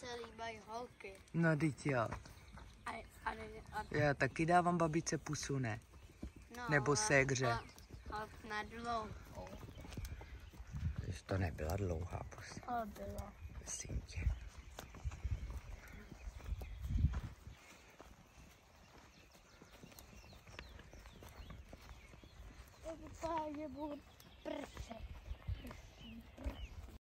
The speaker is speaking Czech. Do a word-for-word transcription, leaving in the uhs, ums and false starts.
se líbají holky. No, teď jo. A, a, a, Já taky dávám babičce pusu, ne? no, Nebo ségře. A, a na dlouhou. Když to nebyla dlouhá pusa. To bylo. Prosím tě. To vypadá, že budu prčet.